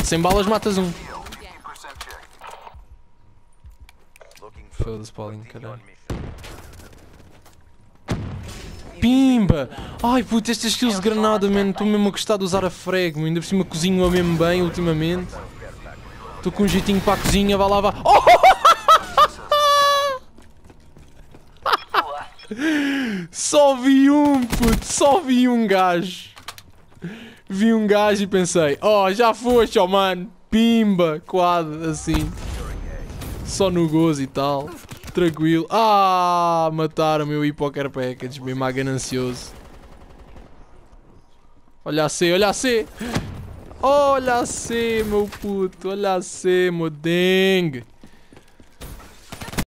Sem balas matas um. Foda-se, Paulinho, caralho. Pimba! Ai puto, estas skills de granada, mano. Estou mesmo a gostar de usar a frag, ainda por cima cozinho-a mesmo bem ultimamente. Estou com um jeitinho para a cozinha, vá lá, vá. Oh! Só vi um, puto, só vi um gajo. Vi um gajo e pensei, oh, já foste, oh mano. Pimba, quad, assim. Só no gozo e tal. Tranquilo. Ah, mataram o meu Hipoker Package, mesmo a ganancioso. Olha a C, olha a C. Olha a C, meu puto. Olha a C, meu dengue.